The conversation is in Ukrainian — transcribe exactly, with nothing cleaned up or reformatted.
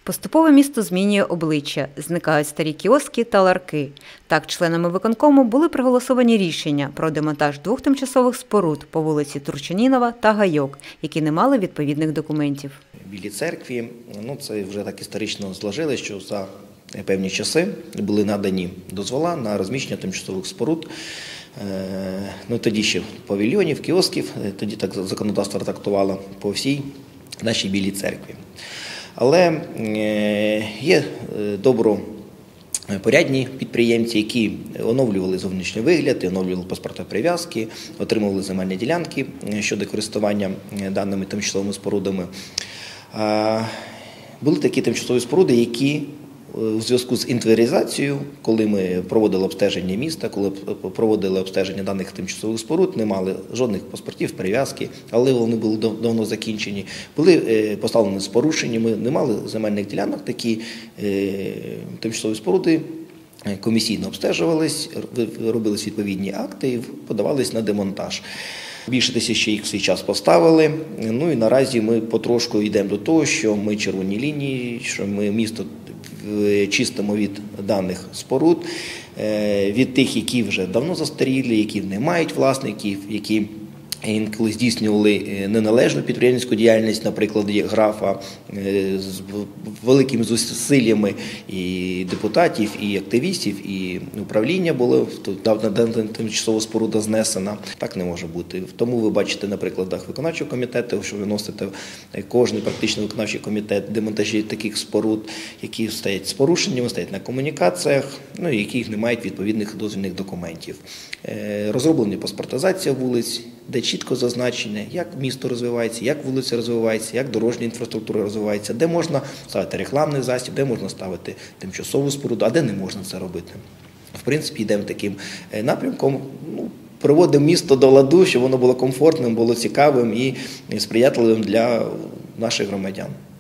Поступово місто змінює обличчя, зникають старі кіоски та ларки. Так, членами виконкому були проголосовані рішення про демонтаж двох тимчасових споруд по вулиці Турчинінова та Гайок, які не мали відповідних документів. В Білій церкві, ну це вже так історично зложили, що за певні часи були надані дозвола на розміщення тимчасових споруд. Ну, тоді ще павільйонів, кіосків, тоді так законодавство трактувало по всій нашій Білій церкві. Але є добропорядні підприємці, які оновлювали зовнішній вигляд, оновлювали паспорти прив'язки, отримували земельні ділянки щодо користування даними тимчасовими спорудами. Були такі тимчасові споруди, які у зв'язку з інвентаризацією, коли ми проводили обстеження міста, коли проводили обстеження даних тимчасових споруд, не мали жодних паспортів, прив'язки, але вони були давно закінчені, були поставлені з порушеннями, не мали земельних ділянок, такі тимчасові споруди комісійно обстежувались, робились відповідні акти і подавались на демонтаж. Більше тисячі їх в свій час поставили. Ну і наразі ми потрошку йдемо до того, що ми червоні лінії, що ми місто чистимо від даних споруд, від тих, які вже давно застарілі, які не мають власників, які інколи здійснювали неналежну підприємницьку діяльність, наприклад, графа, з великими зусиллями і депутатів, і активістів, і управління було, тимчасова споруда знесена. Так не може бути. Тому ви бачите на прикладах виконавчого комітету, що ви носите кожен практично виконавчий комітет демонтажі таких споруд, які стоять з порушеннями, стоять на комунікаціях, ну, яких не мають відповідних дозвільних документів. Розроблені паспортизація вулиць, де чітко зазначено, як місто розвивається, як вулиця розвивається, як дорожня інфраструктура розвивається, де можна ставити рекламний засіб, де можна ставити тимчасову споруду, а де не можна це робити. В принципі, йдемо таким напрямком, ну, приводимо місто до ладу, щоб воно було комфортним, було цікавим і сприятливим для наших громадян.